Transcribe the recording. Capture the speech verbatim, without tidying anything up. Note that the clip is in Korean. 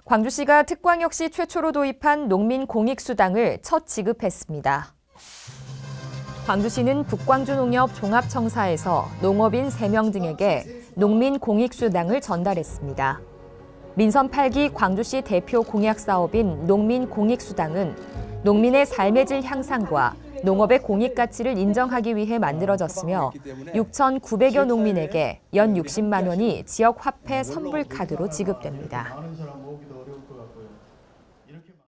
광주시가 특광역시 최초로 도입한 농민공익수당을 첫 지급했습니다. 광주시는 북광주농협 종합청사에서 농업인 세 명 등에게 농민공익수당을 전달했습니다. 민선 팔 기 광주시 대표 공약사업인 농민공익수당은 농민의 삶의 질 향상과 농업의 공익가치를 인정하기 위해 만들어졌으며 육천구백여 농민에게 연 육십만 원이 지역화폐 선불카드로 지급됩니다.